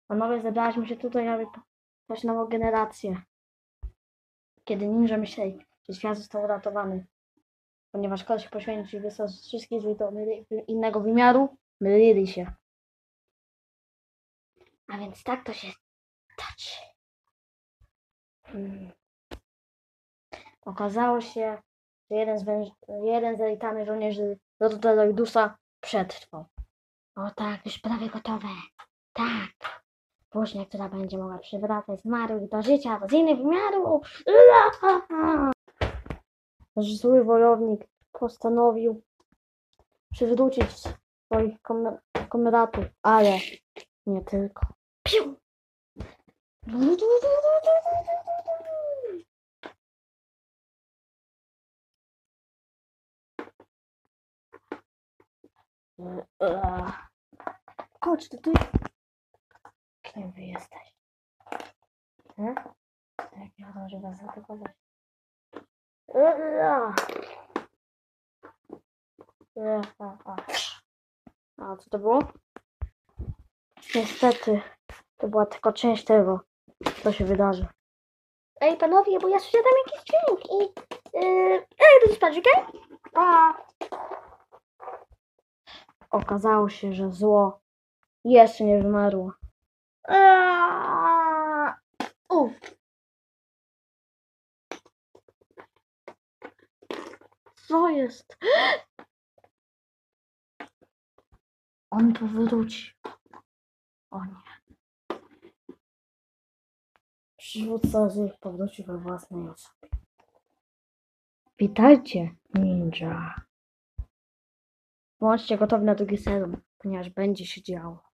Panowie, zebraliśmy się tutaj, aby poznać nową generację. Kiedy ninja myśleli, że świat został uratowany. Ponieważ ktoś się poświęcił, wysłał wszystkich do innego wymiaru, mylili się. A więc tak to się toczy. Okazało się, że jeden z elitarnych żołnierzy Rodoidusa przetrwał. O tak, już prawie gotowe. Tak. Później, która będzie mogła przywracać zmarłych do życia z innych wymiarów. Zły wojownik postanowił przywrócić swoich komratów, ale nie tylko. Piu! Chodź, ty. Kim wy jesteś? Jak ja może was zaatakować? A co to było? Niestety, to była tylko część tego, co się wydarzy. Ej, panowie, bo ja słyszę tam jakiś dźwięk i... Ej, to spać, okej? Okazało się, że zło jeszcze nie wymarło. Co jest? On powróci. O nie. Przywódca z ich powróci we własnej osobie. Witajcie, ninja. Bądźcie gotowi na drugi sezon, ponieważ będzie się działo.